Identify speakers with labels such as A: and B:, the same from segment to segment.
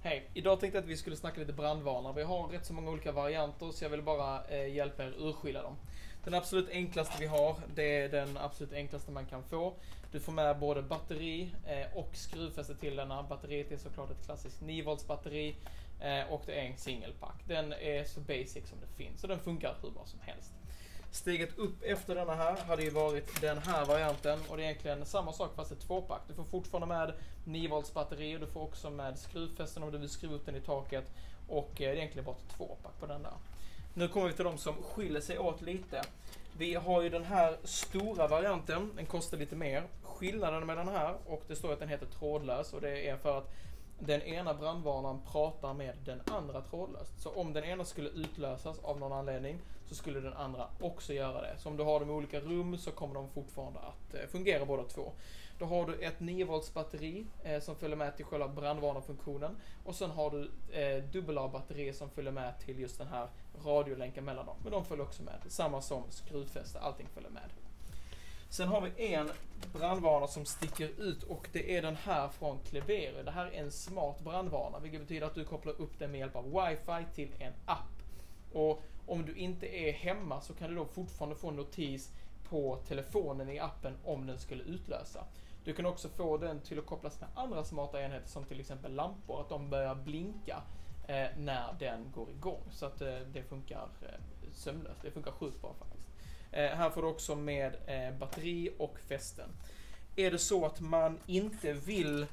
A: Hej, idag tänkte jag att vi skulle snacka lite brandvarnare. Vi har rätt så många olika varianter så jag vill bara hjälpa er urskilja dem. Den absolut enklaste vi har, det är den absolut enklaste man kan få. Du får med både batteri och skruvfäste till denna. Batteriet är såklart ett klassiskt 9 volts batteri och det är en singelpack. Den är så basic som det finns och den funkar hur bra som helst. Steget upp efter denna här hade ju varit den här varianten och det är egentligen samma sak fast ett 2-pack. Du får fortfarande med 9 volts batteri och du får också med skruvfästen om du vill skruva upp den i taket och det är egentligen bara ett 2-pack på den där. Nu kommer vi till de som skiljer sig åt lite. Vi har ju den här stora varianten, den kostar lite mer. Skillnaden med den här, och det står att den heter trådlös och det är för att den ena brandvarnaren pratar med den andra trådlöst. Så om den ena skulle utlösas av någon anledning så skulle den andra också göra det. Så om du har dem i olika rum så kommer de fortfarande att fungera båda två. Då har du ett 9 volts batteri som följer med till själva brandvarnarfunktionen. Och sen har du AA-batteri som följer med till just den här radiolänken mellan dem. Men de följer också med. Samma som skruvfäste, allting följer med. Sen har vi en brandvarnare som sticker ut och det är den här från Clevero. Det här är en smart brandvarnare, vilket betyder att du kopplar upp den med hjälp av wifi till en app. Och om du inte är hemma så kan du då fortfarande få en notis på telefonen i appen om den skulle utlösa. Du kan också få den till att kopplas med andra smarta enheter som till exempel lampor, att de börjar blinka när den går igång. Så att det funkar sömlöst, det funkar sjukt bra faktiskt. Här får du också med batteri och fästen. Är det så att man inte vill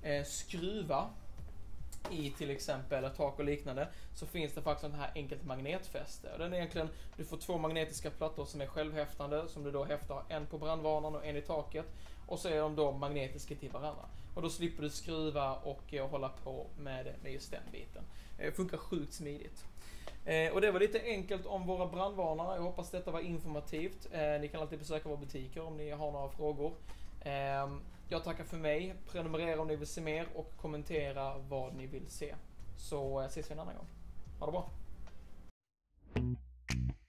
A: skruva i till exempel ett tak och liknande så finns det faktiskt ett här enkelt magnetfäste. Den är egentligen, du får 2 magnetiska plattor som är självhäftande som du då häftar en på brandvarnaren och en i taket och så är de då magnetiska till varandra. Och då slipper du skruva och hålla på med just den biten. Det funkar sjukt smidigt. Och det var lite enkelt om våra brandvarnare. Jag hoppas detta var informativt. Ni kan alltid besöka våra butiker om ni har några frågor. Jag tackar för mig. Prenumerera om ni vill se mer och kommentera vad ni vill se. Så ses vi en annan gång. Ha det bra!